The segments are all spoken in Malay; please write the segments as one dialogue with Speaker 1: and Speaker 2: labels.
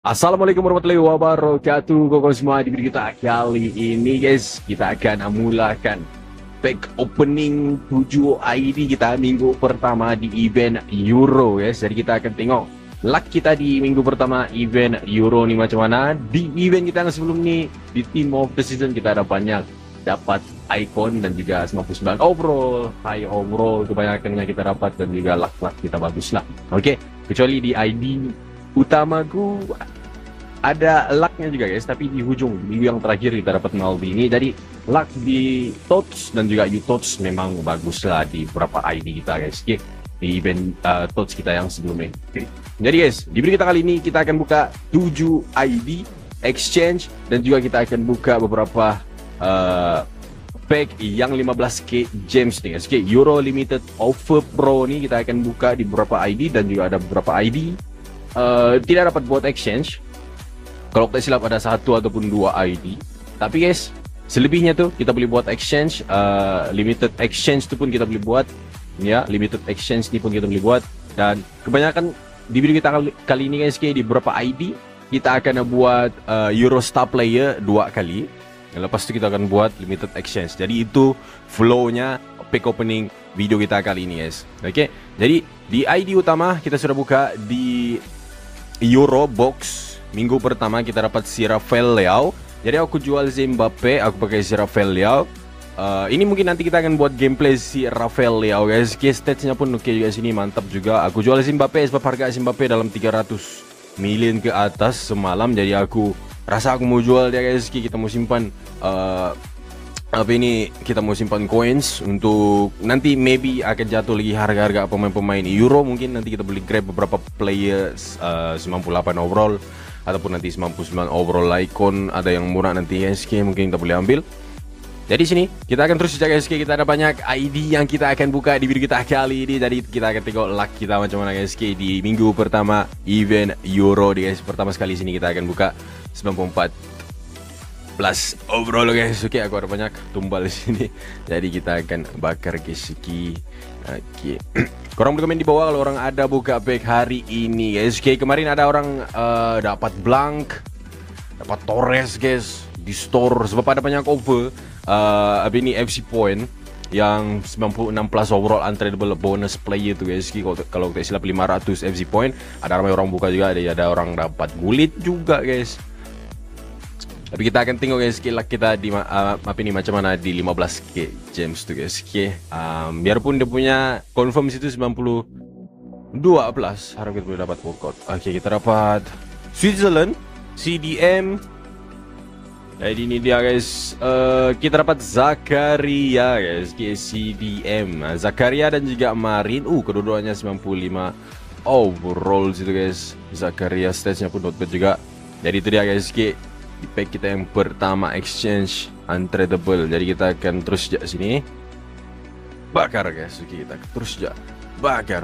Speaker 1: Assalamualaikum warahmatullahi wabarakatuh. Koko semua di video kita kali ini guys, kita akan mulakan pack opening 7 ID kita minggu pertama di event Euro guys. Jadi kita akan tengok luck kita di minggu pertama event Euro ni macam mana. Di event kita yang sebelum ni, di Team of the Season, kita ada banyak dapat icon dan juga 99 overall, high overall kebanyakan yang kita dapat, dan juga luck kita bagus lah. Oke, kecuali di ID utamaku ada lucknya juga guys, tapi di hujung minggu yang terakhir kita dapat Maldi ini. Jadi luck di Tots dan juga U-Tots memang bagus lah di beberapa ID kita guys. Oke, di event Tots kita yang sebelumnya. Oke. Jadi guys, di video kita kali ini kita akan buka 7 ID exchange, dan juga kita akan buka beberapa pack yang 15k gems nih guys. Oke, Euro Limited Offer Pro nih kita akan buka di beberapa ID, dan juga ada beberapa ID tidak dapat buat exchange. Kalau tak silap ada 1 ataupun 2 ID. Tapi guys, selebihnya tuh kita boleh buat exchange. Limited exchange tu pun kita boleh buat. Ya, limited exchange ni pun kita boleh buat. Dan kebanyakan di video kita kali ini guys, di beberapa ID kita akan buat Euro Star Player 2 kali. Lepas tu kita akan buat limited exchange. Jadi itu flow-nya pack opening video kita kali ini guys. Oke. Jadi di ID utama kita sudah buka di Euro box. Minggu pertama kita dapat si Rafael Leao. Jadi aku jual si Mbappe, aku pakai si Rafael Leao. Ini mungkin nanti kita akan buat gameplay si Rafael Leao guys. Statsnya pun oke juga sini, mantap juga. Aku jual si Mbappe sebab harga si Mbappe dalam 300 million ke atas semalam. Jadi aku rasa aku mau jual dia guys. Kita mau simpan kita mau simpan coins untuk nanti maybe akan jatuh lagi harga-harga pemain-pemain Euro. Mungkin nanti kita boleh grab beberapa players 98 overall ataupun nanti 99 overall icon. Ada yang murah nanti SK mungkin kita boleh ambil. Jadi sini kita akan terus jaga SK. Kita ada banyak ID yang kita akan buka di video kita kali ini. Jadi kita akan tengok luck kita macam mana SK di minggu pertama event Euro di guys. Pertama sekali sini kita akan buka 94 plus overall guys. Oke, aku ada banyak tumbal di sini. Jadi kita akan bakar guys. Oke. Korang boleh komen di bawah kalau orang ada buka pack hari ini guys. Oke, kemarin ada orang dapat Blank, dapat Torres guys di store sebab ada banyak offer ini FC Point yang 96 plus overall untradeable bonus player tu guys. Kalau tak silap 500 FC Point. Ada ramai orang buka juga, ada orang dapat gulit juga guys. Tapi kita akan tengok guys luck kita di macam mana di 15k gems tu guys. Biarpun dia punya confirm situ 92 plus, harap kita boleh dapat workout. Oke, kita dapat Switzerland CDM. Jadi ini dia guys. Kita dapat Zakaria guys, CDM Zakaria dan juga Marin. Kedua-duanya 95 overall situ guys. Zakaria statsnya pun not bad juga. Jadi itu dia guys, di pack kita yang pertama exchange untradeable. Jadi kita akan terus je sini bakar guys. Oke, kita terus je bakar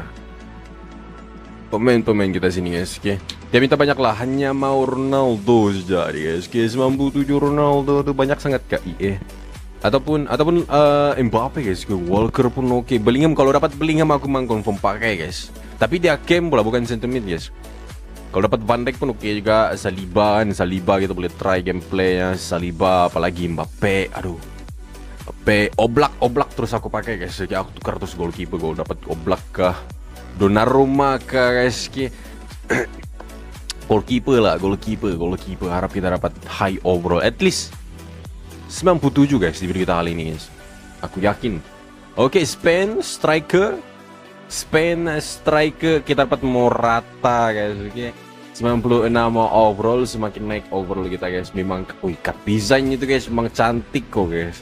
Speaker 1: pemain-pemain kita sini guys. Oke, dia minta banyak lah, hanya mau Ronaldo saja guys. Oke, 97 Ronaldo tu banyak sangat kak IE. Ataupun Mbappe guys. Walker pun oke. Bellingham, kalau dapat Bellingham aku memang confirm pakai guys. Tapi dia camp pula, bukan sentiment guys. Kalau dapat Van Dijk pun oke juga. Saliba kita boleh try gameplaynya. Saliba, apalagi Mbappe. Aduh, Mbappe, Oblak terus aku pakai guys. Jadi aku tukar terus goalkeeper. Gue dapat Oblak kah, Donnarumma kah guys. Goalkeeper. Harap kita dapat high overall, at least 97 guys di video kita kali ini guys. Aku yakin. Oke, Spain striker kita dapat Morata guys. Oke, 96 overall, semakin naik overall kita guys. Memang cut design itu guys memang cantik kok guys.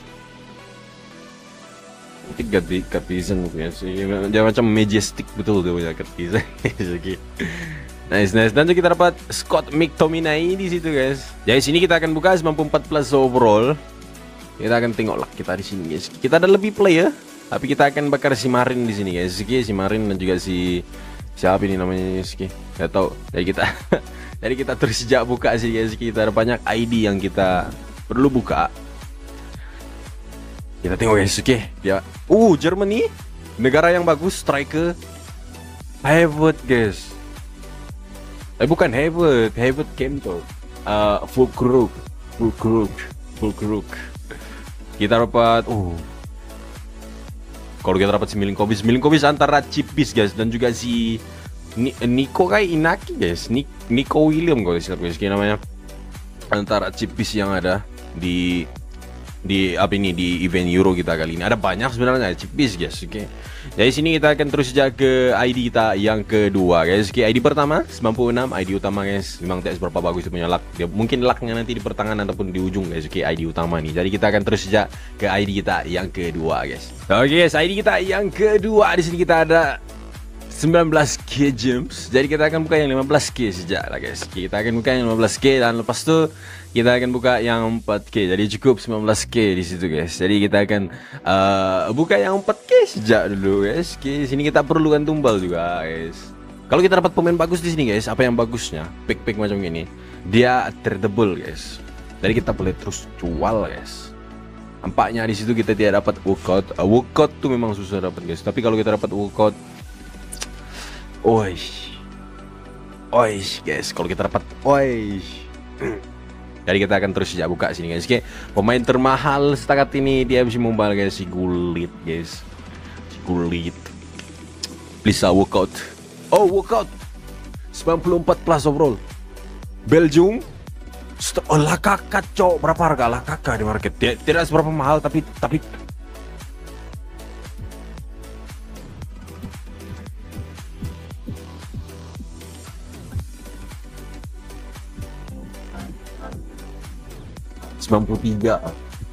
Speaker 1: Cut design guys. Dia macam majestic betul dia punya cut design. Oke. Nice. Dan juga kita dapat Scott McTominay di situ guys. Jadi sini kita akan buka 94 plus overall. Kita akan tengok luck kita di sini guys. Kita ada lebih player, tapi kita akan bakar si Marin di sini guys. Si Marin dan juga si siapa ini namanya guys. Gak tahu. Jadi kita terus sejak buka sih guys. Kita ada banyak ID yang kita perlu buka. Kita tengok guys. Dia Germany, negara yang bagus, striker pivot guys. Bukan Hayward Kento. Fulkrug. Kita dapat kalau kita dapat si Milinkovic antara Chipis guys, dan juga si Nico kayak Inaki guys, Nico William guys namanya, antara Chipis yang ada di event Euro kita kali ini. Ada banyak sebenarnya chippies guys. Oke. Dari sini kita akan terus saja ke ID kita yang kedua guys. Oke, ID pertama 96, ID utama guys. Memang tidak seberapa bagus itu punya luck. Dia mungkin lucknya nanti di pertengahan ataupun di ujung guys. Oke, ID utama nih. Jadi kita akan terus saja ke ID kita yang kedua guys. Oke guys, ID kita yang kedua, di sini kita ada 19k gems. Jadi kita akan buka yang 15k saja lah guys. Kita akan buka yang 15k dan lepas tu kita akan buka yang 4k. Jadi cukup 19k di situ guys. Jadi kita akan buka yang 4k saja dulu guys. Di sini kita perlukan tumbal juga guys. Kalau kita dapat pemain bagus di sini guys, apa yang bagusnya? Pick macam ini. Dia tradable guys. Jadi kita boleh terus jual guys. Nampaknya di situ kita tidak dapat workout. Workout tuh memang susah dapat guys. Tapi kalau kita dapat workout, guys, kalau kita dapat jadi kita akan terus saja buka sini guys. Oke, pemain termahal setakat ini dia bisa membal guys, si Gullit guys. Si Gullit. Please workout. Workout. 94 plus overall. Belgium. Lakaka cok, berapa harga Lakaka di market? Tidak seberapa mahal tapi 93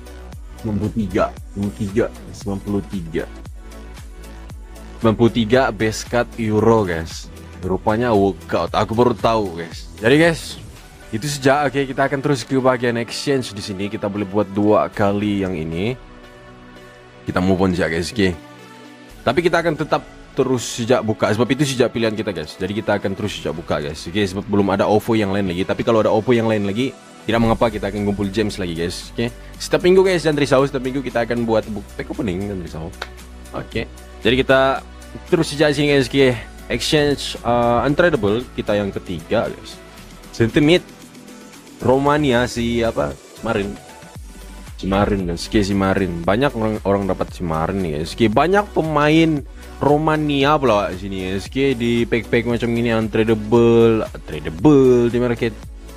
Speaker 1: base cut Euro guys. Rupanya workout. Aku baru tahu guys. Jadi guys, itu saja. Oke, kita akan terus ke bagian exchange di sini. Kita boleh buat 2 kali yang ini. Kita move on saja guys. Oke. Tapi kita akan tetap terus sejak buka, sebab itu sejak pilihan kita guys. Jadi kita akan terus sejak buka guys. Oke, sebab belum ada OVO yang lain lagi. Tapi kalau ada OVO yang lain lagi, tidak mengapa, kita akan kumpul gems lagi guys. Oke. Setiap minggu guys, dan risau setiap minggu kita akan buat pack opening dan risau. Oke. Jadi kita terus sejak sini guys. Oke. Exchange untradable kita yang ketiga guys. Sentimit Romania si Marin. Si Marin guys. Oke, si Marin. Banyak orang dapat si Marin nih guys. Oke, banyak pemain Romania pula di sini guys. Oke, di pack macam ini untradable di market.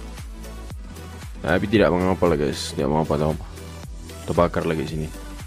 Speaker 1: Tapi tidak mengapa lah guys, tidak mengapa. Terbakar lagi sini.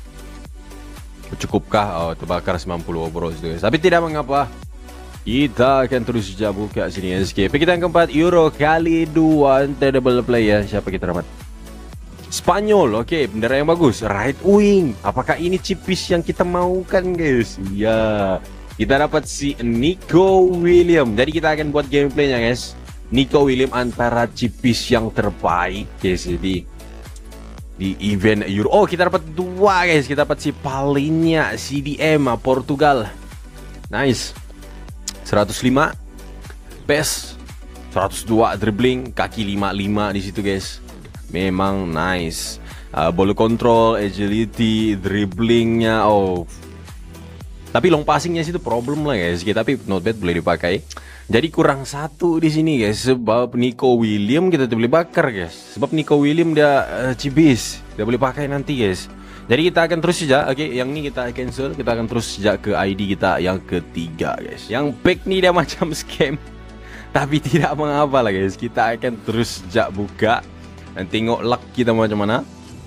Speaker 1: Cukupkah? Terbakar 90 overall guys. Tapi tidak mengapa. Kita akan terus saja buka sini guys. Kita yang keempat, Euro kali 2 untradable player. Siapa kita dapat? Spanyol. Oke, bendera yang bagus. Right wing. Apakah ini chipis yang kita maukan guys? Ya. Kita dapat si Nico William. Jadi kita akan buat gameplaynya guys. Nico William antara chipis yang terbaik guys di event Euro. Kita dapat 2 guys. Kita dapat si Palhinha CDM Portugal. Nice. 105 pace, 102 dribbling, kaki 55 di situ guys. Memang nice. Ball control, agility, dribblingnya. Tapi long passingnya situ problem lah guys. Tapi not bad, boleh dipakai. Jadi kurang 1 di sini guys, sebab Nico William kita boleh bakar guys. Sebab Nico William dia cibis, dia boleh pakai nanti guys. Jadi kita akan terus saja. Oke, yang ini kita cancel. Kita akan terus saja ke ID kita yang ketiga guys. Yang pack nih dia macam scam, tapi tidak mengapa lah guys. Kita akan terus saja buka dan tengok luck kita macam mana.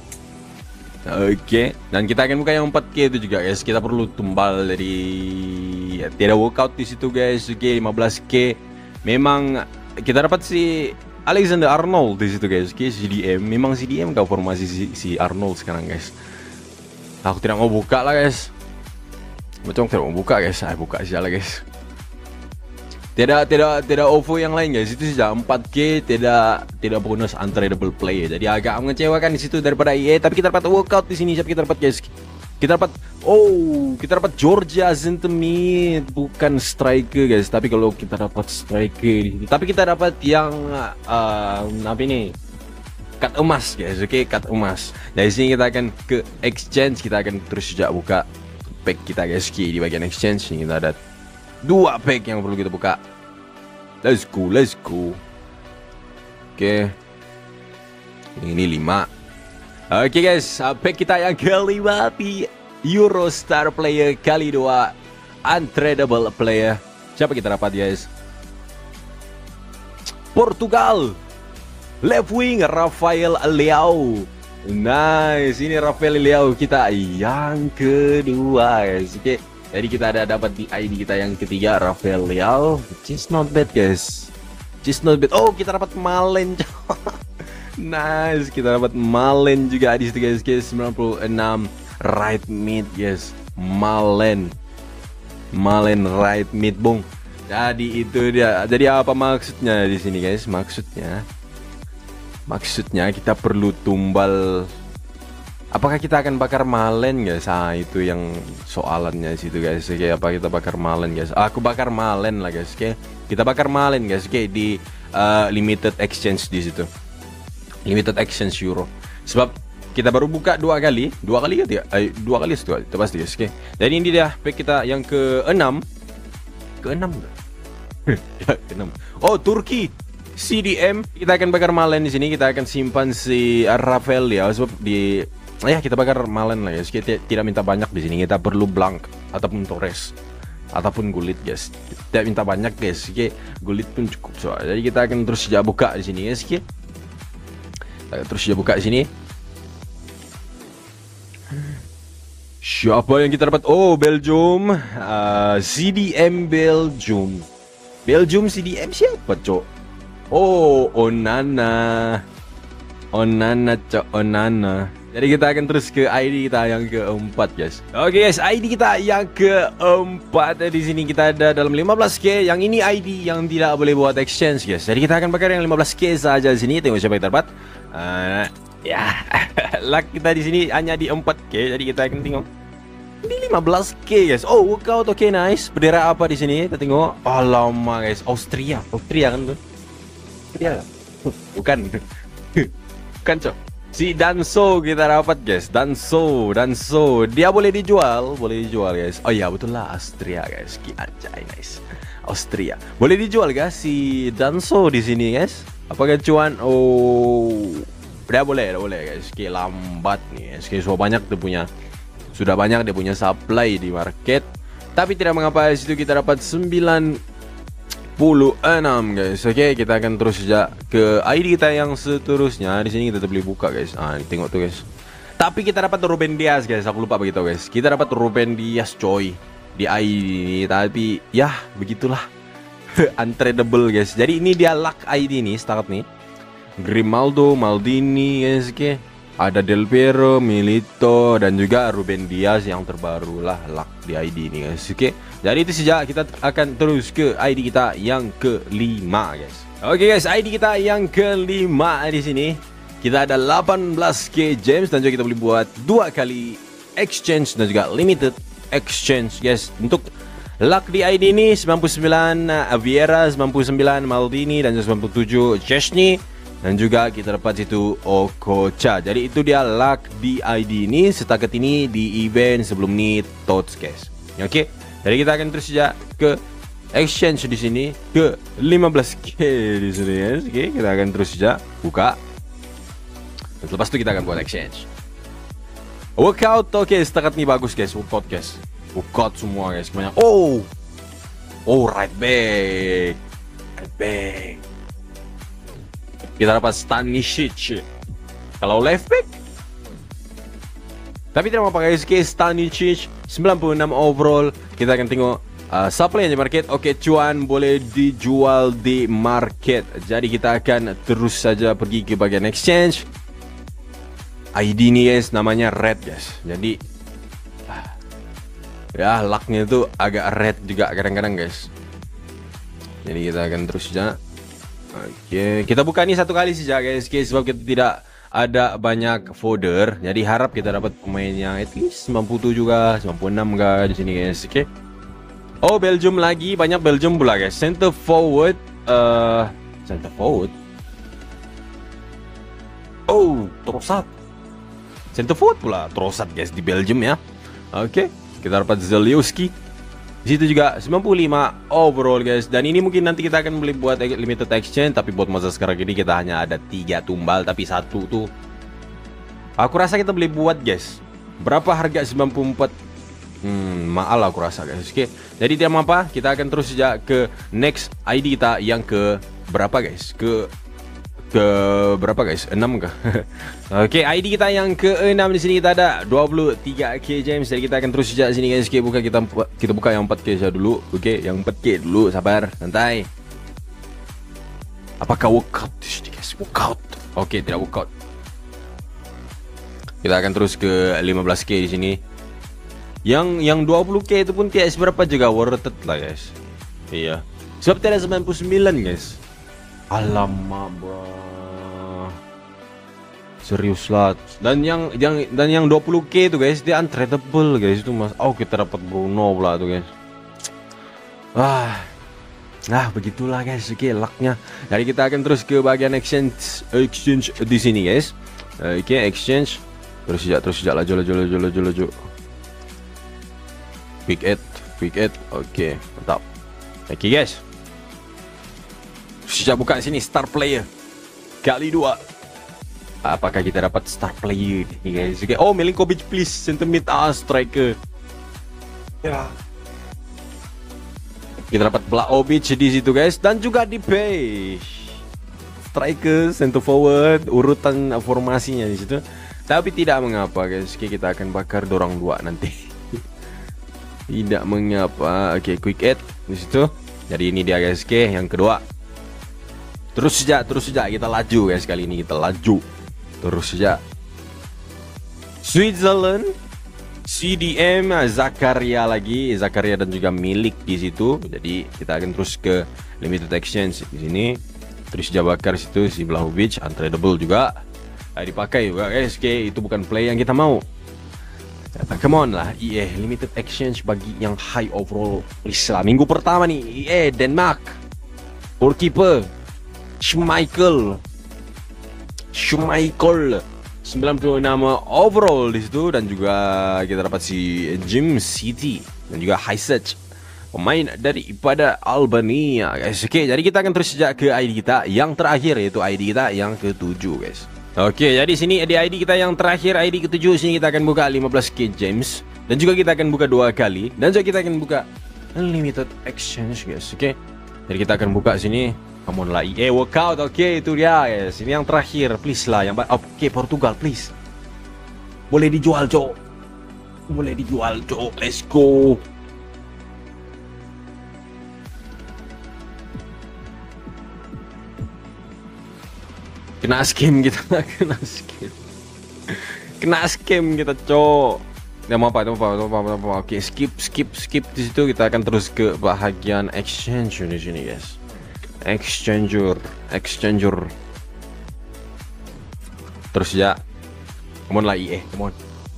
Speaker 1: Oke, dan kita akan buka yang 4K itu juga guys. Kita perlu tumbal dari tidak workout di situ guys. Oke, 15K. Memang kita dapat si Alexander Arnold di situ guys. Oke, CDM. Memang CDM kau formasi si Arnold sekarang guys. Aku tidak mau buka lah guys. Macam tidak mau buka guys. Buka saja lah guys. Tidak OVO yang lain guys. Itu saja 4K, tidak bonus untradable play. Jadi agak mengecewakan di situ daripada EA. Tapi kita dapat workout di sini. Siapa kita dapat guys? Kita dapat Georgia Zentemit, bukan striker guys. Tapi kalau kita dapat striker di sini. Tapi kita dapat yang apa ini? Cut emas guys. Oke, cut emas. Dari sini kita akan ke exchange. Kita akan terus saja buka pack kita guys. Di bagian exchange ini kita ada 2 pack yang perlu kita buka. Let's go, let's go. Oke. Ini 5. Oke guys, pack kita yang kelima di Eurostar Player kali 2 Untradeable Player. Siapa kita dapat guys? Portugal. Left wing Rafael Leao. Nice, ini Rafael Leao kita yang kedua guys. Oke. Jadi kita ada dapat di ID kita yang ketiga Rafael Leao. Just not bad guys. Just not bad. Oh, kita dapat Malen. Nice, kita dapat Malen juga di situ guys. 96 right mid guys. Malen right mid bung. Jadi itu dia. Jadi apa maksudnya di sini guys? Maksudnya kita perlu tumbal. Apakah kita akan bakar Malen guys? Itu yang soalannya situ guys. Oke, apa kita bakar Malen guys? Aku bakar Malen lah guys. Oke, kita bakar Malen guys. Oke, di limited exchange di situ. Limited exchange Euro. Sebab kita baru buka 2 kali ketiga. 2 kali itu pasti guys. Oke. Jadi ini dia pack kita yang ke-6. Ke-6 ke-6. Oh, Turki. CDM. Kita akan bakar Malen di sini. Kita akan simpan si Rafael Leao sebab di kita bakar Malen lah guys. Kita tidak minta banyak di sini. Kita perlu Blanc ataupun Torres ataupun Gullit guys. Tidak minta banyak guys. Oke, Gullit pun cukup soalnya. Jadi kita akan terus saja buka di sini guys. Oke. Kita terus saja buka di sini. Siapa yang kita dapat? Oh, Belgium. CDM Belgium. Belgium CDM siapa, Cok? Oh, Onana, Cok, Onana. Jadi kita akan terus ke ID kita yang keempat guys. Oke guys, ID kita yang keempat. Di sini kita ada dalam 15k. Yang ini ID yang tidak boleh buat exchange guys. Jadi kita akan pakai yang 15k saja di sini. Tengok siapa yang dapat. Luck kita di sini hanya di 4k. Jadi kita akan tengok di 15k guys. Oh, workout oke, nice. Bendera apa di sini? Kita tengok. Oh, lama guys. Austria kan tuh. Austria. Bukan. Bukan, Cok. Si Danso kita dapat guys. Danso. Dia boleh dijual guys. Oh iya, betul lah, Austria guys. Anjay, nice. Austria. Boleh dijual guys si Danso di sini guys. Apakah cuan? Oh, udah boleh guys. Lambat nih guys. Sudah banyak dia punya supply di market. Tapi tidak mengapa, di situ kita dapat 96 guys. Oke, kita akan terus saja ke ID kita yang seterusnya. Di sini kita boleh buka guys. Tengok tuh guys. Tapi kita dapat Ruben Dias guys. Aku lupa begitu guys. Kita dapat Ruben Dias coy di ID ini. Tapi ya begitulah. Untradeable guys. Jadi ini dia luck ID nih, start nih. Grimaldo, Maldini guys. Oke. Ada Del Piero, Milito, dan juga Ruben Dias yang terbaru lah luck di ID ini guys. Oke. Jadi itu saja, kita akan terus ke ID kita yang kelima guys. Oke guys, ID kita yang kelima di sini. Kita ada 18k gems dan juga kita boleh buat 2 kali exchange dan juga limited exchange guys. Untuk luck di ID ini 99 Vieira, 99 Maldini, dan 97 Chesney. Dan juga kita dapat situ Okocha. Jadi itu dia luck di ID ini. Setakat ini di event sebelum ini tots guys. Oke. Jadi kita akan terus saja ke exchange di sini ke 15k di sini guys. Oke, kita akan terus saja buka. Dan lepas itu kita akan buat exchange. Workout, oke, setakat ini bagus guys. Workout guys. Workout semua guys. Semuanya. Oh, right back. Kita dapat Stanisic. Kalau left back, tapi tidak apa guys. Stanisic 96 overall. Kita akan tengok supply di market. Oke, cuan boleh dijual di market. Jadi kita akan terus saja pergi ke bagian exchange. ID ini guys namanya red guys. Jadi ya lucknya itu agak red juga kadang-kadang guys. Jadi kita akan terus saja. Oke, kita buka ini 1 kali saja guys. Sebab kita tidak ada banyak folder. Jadi harap kita dapat pemainnya at least 97 juga, 96 juga di sini guys. Oke. Oh, Belgium lagi, banyak Belgium pula guys. Center forward. Oh, Trossard. Center forward pula Trossard guys di Belgium ya. Oke, kita dapat Zalewski.
Speaker 2: Di situ juga 95 overall guys. Dan ini mungkin nanti kita akan beli buat limited exchange, tapi buat masa sekarang ini kita hanya ada 3 tumbal, tapi satu tuh aku rasa kita beli buat guys. Berapa harga 94? Mahal aku rasa guys. Oke. Jadi tidak apa, kita akan terus saja ke next ID kita yang ke berapa guys? Ke berapa guys? 6 kah? Oke, ID kita yang ke-6 di sini kita ada 23k gems. Jadi kita akan terus saja sini guys. Oke, kita buka yang 4k saja dulu. Oke, yang 4k dulu, sabar, santai. Apakah workout di sini guys? Workout. Oke, tidak workout. Kita akan terus ke 15k di sini. Yang 20k itu pun tidak seberapa juga, worth it lah guys. Iya. Sebab tidak 99 guys. Alamak bro. Serius lah. Dan yang 20k itu guys, dia untradeable guys itu mas. Oh, kita dapat Bruno pula tuh guys. Nah begitulah guys. Oke, lucknya. Jadi kita akan terus ke bagian exchange di sini guys. Oke, exchange. Terus sejak laju. Quick add. Oke, mantap. Oke guys. Sejak buka sini star player kali 2. Apakah kita dapat star player nih guys? Okay. Oh, Milinkovic please, center mid striker. Ya. Kita dapat Vlahovic di situ guys, dan juga di base striker, center forward, urutan formasinya di situ. Tapi tidak mengapa guys, kita akan bakar dorong 2 nanti. Tidak mengapa. Oke, quick add di situ. Jadi ini dia guys, yang kedua. Terus saja kita laju guys, kali ini kita laju. Terus saja. Switzerland, CDM, Zakaria dan juga Milik di situ. Jadi kita akan terus ke limited exchange di sini. Terus saja bakar situ si Vlahovic, untradeable juga. Dipakai juga guys. Oke, itu bukan play yang kita mau. Come on lah, EA limited exchange bagi yang high overall. Please lah, minggu pertama nih, EA Denmark. Goalkeeper Schmeichel 96 overall di situ, dan juga kita dapat si Jim City dan juga Highsech, pemain daripada Albania guys. Oke, jadi kita akan terus sejak ke ID kita yang terakhir, yaitu ID kita yang ke-7 guys. Oke, jadi sini di ID kita yang terakhir, ID ke-7, sini kita akan buka 15k gems, dan juga kita akan buka 2 kali, dan juga kita akan buka unlimited exchange guys. Oke, jadi kita akan buka sini. Come on lah, EA workout. Oke, itu dia guys. Ini yang terakhir, please lah. Oke, Portugal please. Boleh dijual cok. Let's go. Kena scam kita. Kena scam kita cok. Tidak mau apa. Oke, skip di situ. Kita akan terus ke bahagian exchange di sini guys. Exchanger. Terus ya. Come on lah EA, come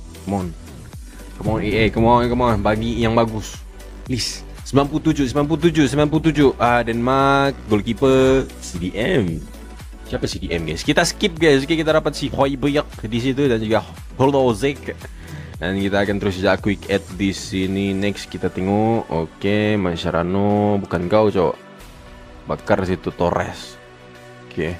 Speaker 2: on EA, come on, bagi yang bagus. Please. 97. Denmark, goalkeeper CDM. Siapa CDM guys? Kita skip guys. Oke, kita dapat si Højbjerg di situ dan juga Holozek. Dan kita akan terus saja quick add di sini. Next kita tengok. Oke, Mascherano, bukan kau cowok. Bakar situ Torres. Oke.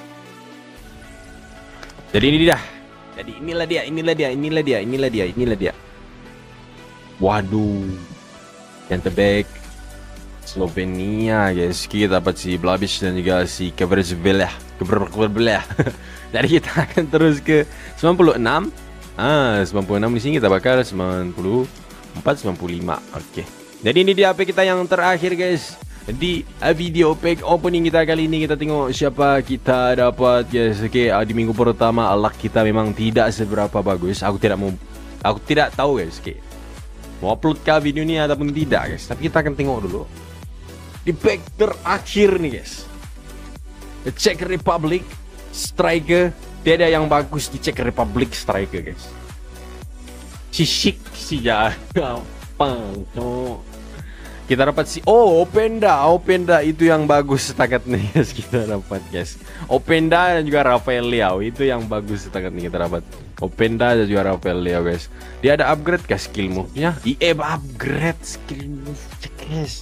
Speaker 2: Jadi ini dah. Jadi inilah dia. Waduh. Yang terbaik Slovenia guys. Kita dapat si Blabic dan juga si Kvaratskhelia. Jadi kita akan terus ke 96. 96 di sini kita bakar 94, 95. Oke. Jadi ini dia HP kita yang terakhir guys. Di video pack opening kita kali ini, kita tengok siapa kita dapat guys. Oke, di minggu pertama luck kita memang tidak seberapa bagus. Aku tidak tahu guys. Oke, mau upload kah video ini ataupun tidak guys. Tapi kita akan tengok dulu di pack terakhir nih guys. The Czech Republic striker. Tidak ada yang bagus di Czech Republic striker guys. Si Shik si gampang cok. Kita dapat Openda itu yang bagus setakat nih guys, kita dapat guys. Openda dan juga Rafael Leao itu yang bagus setakat nih kita dapat. Openda dan juga Rafael Leao guys. Dia ada upgrade ke skill move-nya. EA upgrade skill move guys.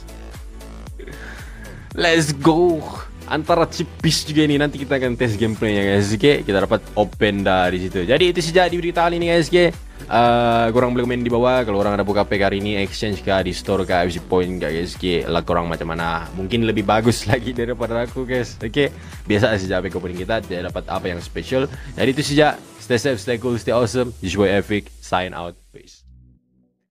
Speaker 2: Let's go. Antara Cipis juga ini, nanti kita akan tes gameplaynya guys. Oke, kita dapat Openda di situ. Jadi itu saja di berita kali ini guys. Oke, korang boleh komen di bawah kalau orang ada buka pack hari ini, exchange kah di store kah, FC point kah guys. Oke, lah korang macam mana? Mungkin lebih bagus lagi daripada aku guys. Oke, biasa saja pack opening kita tidak dapat apa yang special. Jadi itu saja. Stay safe, stay cool, stay awesome. This is Epic. Sign out. Peace.